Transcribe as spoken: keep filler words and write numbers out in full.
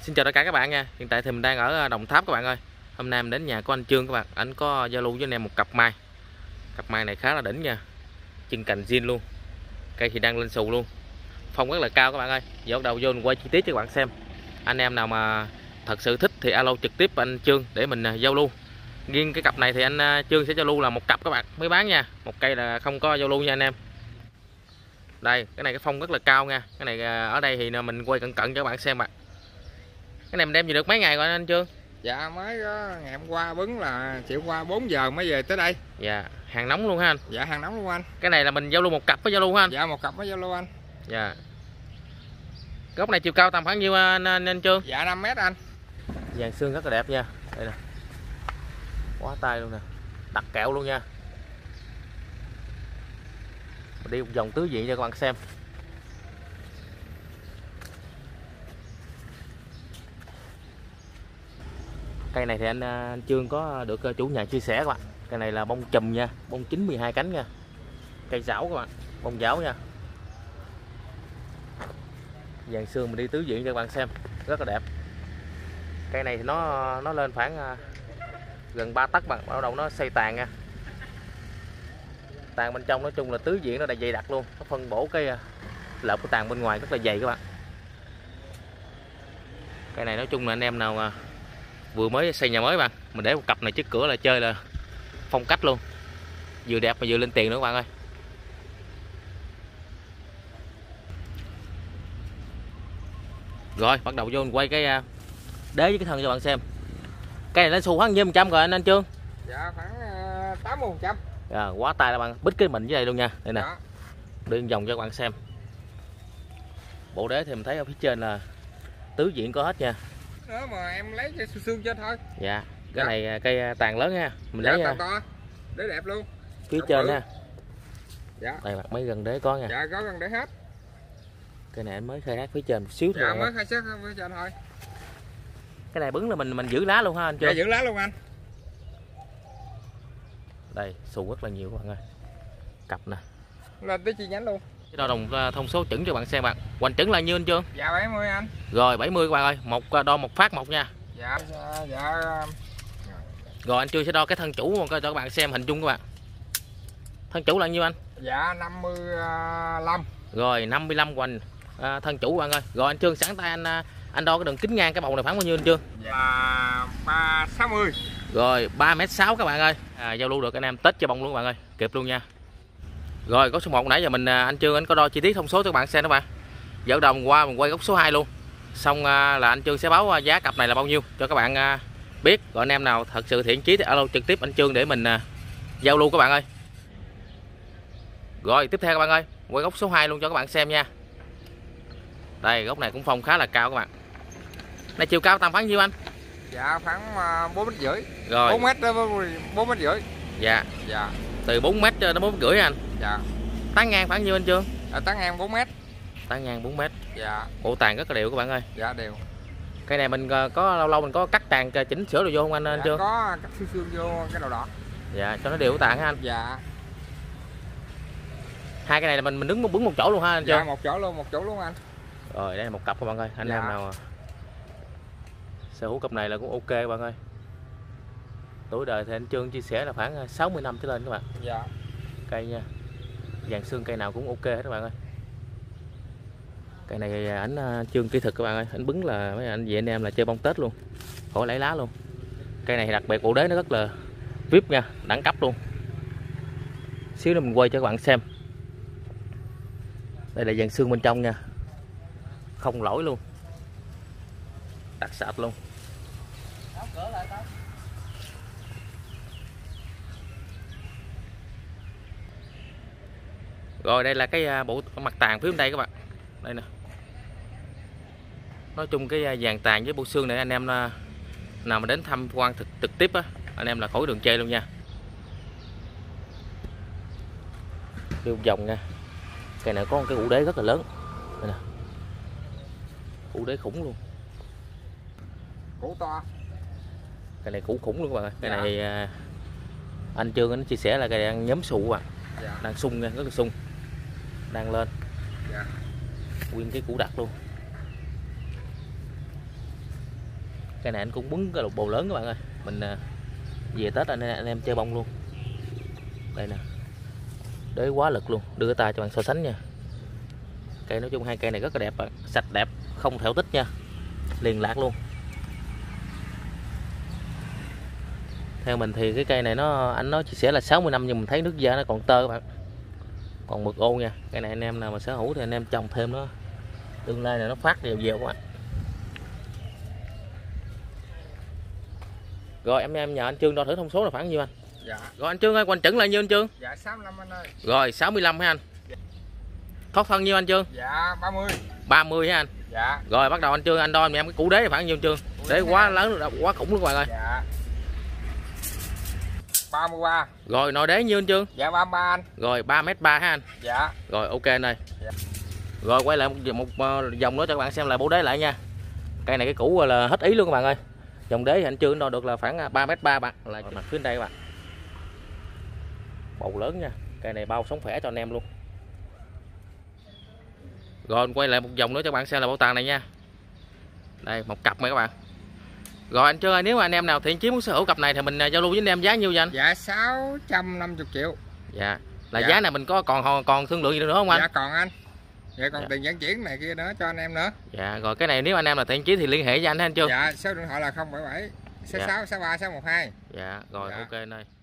Xin chào tất cả các bạn nha. Hiện tại thì mình đang ở Đồng Tháp các bạn ơi. Hôm nay mình đến nhà của anh Trương các bạn. Anh có giao lưu với anh em một cặp mai. Cặp mai này khá là đỉnh nha. Chân cành zin luôn. Cây thì đang lên xù luôn. Phong rất là cao các bạn ơi. Giờ bắt đầu vô mình quay chi tiết cho các bạn xem. Anh em nào mà thật sự thích thì alo trực tiếp anh Trương để mình giao lưu. Riêng cái cặp này thì anh Trương sẽ giao lưu là một cặp các bạn mới bán nha. Một cây là không có giao lưu nha anh em. Đây, cái này cái phong rất là cao nha. Cái này ở đây thì mình quay cận cận cho các bạn xem ạ. Cái này mình đem về được mấy ngày rồi anh Trương? Dạ mới có ngày hôm qua bứng là chiều qua bốn giờ mới về tới đây. Dạ, hàng nóng luôn ha anh? Dạ hàng nóng luôn anh. Cái này là mình giao lưu một cặp với giao lưu ha anh? Dạ một cặp với giao lưu anh. Dạ. Gốc này chiều cao tầm khoảng nhiêu anh, anh, anh Trương? Dạ năm mét anh. Dàn xương rất là đẹp nha. Đây nè. Quá tay luôn nè. Đặt kẹo luôn nha. Mình đi một vòng tứ diện cho các bạn xem. Cây này thì anh, anh Trương có được chủ nhà chia sẻ các bạn. Cây này là bông chùm nha, bông chín mười hai cánh nha. Cây giảo các bạn, bông giảo nha. Dàn xương mình đi tứ diện cho các bạn xem, rất là đẹp. Cây này thì nó nó lên khoảng gần ba tấc bạn, bắt đầu nó xây tàn nha. Tàn bên trong nói chung là tứ diện nó đầy dày đặc luôn, nó phân bổ cái lợp của tàn bên ngoài rất là dày các bạn. Cây này nói chung là anh em nào vừa mới xây nhà mới bạn, mình để một cặp này trước cửa là chơi là phong cách luôn, vừa đẹp mà vừa lên tiền nữa các bạn ơi. Rồi bắt đầu vô mình quay cái đế với cái thân cho bạn xem. Cái này nó xu khoảng nhiêu phần trăm rồi anh anh Trương? Dạ khoảng tám mươi phần trăm. À, quá tay là bạn bít cái mình dưới đây luôn nha. Đây nè. Dạ. Đi vòng cho các bạn xem. Bộ đế thì mình thấy ở phía trên là tứ diện có hết nha. Nữa mà em lấy cái xương trên thôi. Dạ. Cái dạ. này cây tàn lớn nha. Mình dạ, lấy tàn to. Đế đẹp luôn. Phía Trọng trên nha. Dạ. Đây mặt mấy gần đế có nha. Dạ có gần đế hết. Cái này anh mới khai thác phía trên một xíu thôi. Dạ mới khai thác phía trên thôi. Cái này bứng là mình mình giữ lá luôn ha anh Trương? Dạ giữ lá luôn anh. Đây xù rất là nhiều các bạn ơi. Cặp nè. Lên tới chi nhánh luôn. Cái đo đồng thông số chuẩn cho bạn xem bạn. Hoành chuẩn là nhiêu anh Trương? Dạ bảy mươi anh. Rồi bảy mươi các bạn ơi, một đo một phát một nha. Dạ dạ. Rồi anh Trương sẽ đo cái thân chủ cho các bạn xem hình chung các bạn. Thân chủ là nhiêu anh? Dạ năm mươi lăm. Rồi năm mươi lăm hoành à, thân chủ bạn ơi. Rồi anh Trương sẵn tay anh anh đo cái đường kính ngang cái bầu này khoảng bao nhiêu anh Trương? Dạ ba sáu mươi. Rồi ba mét sáu các bạn ơi. À, giao lưu được anh em Tết cho bông luôn các bạn ơi, kịp luôn nha. Rồi góc số một nãy giờ mình anh Trương anh có đo chi tiết thông số cho các bạn xem đó bạn. Giờ đầu mình qua mình quay góc số hai luôn. Xong là anh Trương sẽ báo giá cặp này là bao nhiêu cho các bạn biết. Rồi anh em nào thật sự thiện chí thì alo trực tiếp anh Trương để mình giao lưu các bạn ơi. Rồi tiếp theo các bạn ơi, quay góc số hai luôn cho các bạn xem nha. Đây góc này cũng phong khá là cao các bạn. Này chiều cao tầm khoảng nhiêu anh? Dạ khoảng bốn mét rưỡi. Rồi bốn mét bốn mét rưỡi. Dạ. Dạ. Từ bốn mét đến bốn mét rưỡi anh. Dạ. Tán ngang khoảng nhiêu anh Trương? À, tán ngang bốn mét. Tán ngang bốn mét. Dạ. Bộ tàn rất là đều các bạn ơi. Dạ đều. Cây này mình có lâu lâu mình có cắt tàn chỉnh sửa rồi vô không anh? Dạ, anh Trương? Có cắt xương xương vô cái đầu đỏ. Dạ cho nó đều tàn ha anh. Dạ. Hai cái này là mình mình đứng bứng một chỗ luôn ha anh Trương? Dạ một chỗ luôn, một chỗ luôn anh. Rồi đây là một cặp các bạn ơi, anh dạ. em nào sở hữu cặp này là cũng ok các bạn ơi. Tuổi đời thì anh Trương chia sẻ là khoảng sáu mươi năm trở lên các bạn. Dạ. Cây nha. Dàn xương cây nào cũng ok hết các bạn ơi. Cây này ảnh Trương kỹ thuật các bạn ơi, anh bứng là mấy anh chị anh em là chơi bông Tết luôn. Khỏi lấy lá luôn. Cây này đặc biệt bộ đế nó rất là vi ai pi nha, đẳng cấp luôn. Xíu nữa mình quay cho các bạn xem. Đây là dàn xương bên trong nha. Không lỗi luôn. Đặc sạch luôn. Rồi đây là cái bộ mặt tàn phía bên đây các bạn. Đây nè. Nói chung cái dàn tàn với bộ xương này anh em nào mà đến tham quan thực trực tiếp á, anh em là khỏi đường chê luôn nha. Đi một vòng nha. Cây này có một cái ụ đế rất là lớn. Đây nè. Ụ đế khủng luôn. Củ to. Cây này củ khủng luôn các bạn ơi. Cây dạ. này anh Trương anh chia sẻ là cây này đang nhóm sụ à. Dạ. Đang sung nha, rất là sung. Đang lên. Dạ. Nguyên cái củ đặc luôn. Cây này anh cũng bứng cái lục bầu lớn các bạn ơi. Mình về Tết anh, anh em chơi bông luôn. Đây nè, đế quá lực luôn, đưa cái tay cho bạn so sánh nha. Cây nói chung hai cây này rất là đẹp, sạch đẹp, không thẻo tích nha, liền lạc luôn. Theo mình thì cái cây này nó anh nói chia sẻ là sáu mươi năm, nhưng mình thấy nước da nó còn tơ các bạn, còn mực ô nha. Cây này anh em nào mà sở hữu thì anh em trồng thêm nó, tương lai này nó phát đều đều các bạn. Rồi em em nhờ anh Trương đo thử thông số là khoảng nhiêu anh? Dạ. Rồi anh Trương ơi, quanh chẩn là nhiêu anh Trương? Dạ sáu mươi lăm anh ơi. Rồi sáu mươi lăm hả anh? Dạ. Thoát phân nhiêu anh Trương? Dạ ba mươi. ba mươi hả anh? Dạ. Rồi bắt đầu anh Trương anh đo em cái củ đế là khoảng nhiêu anh Trương? Đế quá lớn, quá khủng luôn các bạn ơi. Dạ. ba mươi ba. Rồi nồi đế nhiêu anh Trương? Dạ ba mươi ba anh. Rồi ba mét ba ha anh? Dạ. Rồi ok anh ơi. Dạ. Rồi quay lại một, một vòng nữa cho các bạn xem lại bộ đế lại nha. Cây này cái củ là hết ý luôn các bạn ơi. Dòng đế thì anh Trương đo được là khoảng ba mét ba bạn, là mặt phía đây các bạn. Bầu lớn nha. Cây này bao sống khỏe cho anh em luôn. Rồi quay lại một vòng nữa cho các bạn xem là bảo tàng này nha. Đây một cặp này các bạn. Rồi anh Trương ơi, nếu mà anh em nào thiện chí muốn sở hữu cặp này thì mình giao lưu với anh em giá nhiêu vậy anh? Dạ sáu trăm năm mươi triệu. Dạ. Là Dạ. giá này mình có còn còn thương lượng gì nữa không anh? Dạ còn anh. Dạ còn Dạ. tiền vận chuyển này kia nữa cho anh em nữa. Dạ. Rồi cái này nếu anh em là thiện chí thì liên hệ với anh ha anh Trương. Dạ số điện thoại là không bảy bảy sáu sáu sáu ba sáu một hai. Dạ. Rồi Dạ. ok anh ơi.